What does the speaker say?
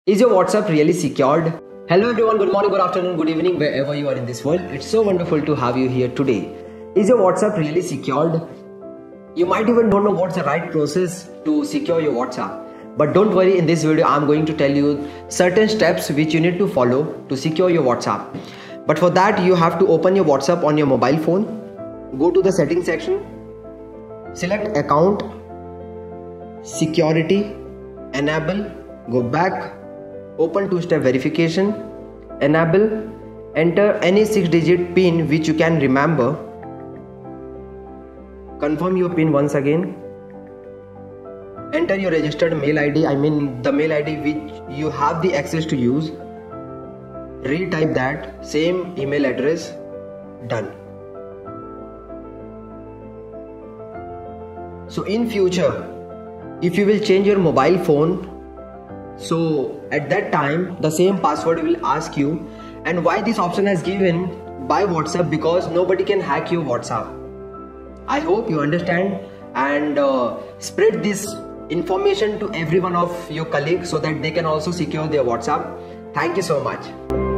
Is your WhatsApp really secured? Hello everyone, good morning, good afternoon, good evening, wherever you are in this world. It's so wonderful to have you here today. Is your WhatsApp really secured? You might even don't know what's the right process to secure your WhatsApp. But don't worry, in this video I'm going to tell you certain steps which you need to follow to secure your WhatsApp. But for that you have to open your WhatsApp on your mobile phone. Go to the settings section. Select account, security, enable, go back. Open two-step verification, enable, enter any 6-digit PIN which you can remember, confirm your PIN once again, enter your registered mail ID, the mail ID which you have the access to use, retype that, same email address, done. So in future, if you will change your mobile phone, so at that time the same password will ask you, and why this option is given by WhatsApp, because nobody can hack your WhatsApp. I hope you understand, and spread this information to every one of your colleagues so that they can also secure their WhatsApp. Thank you so much.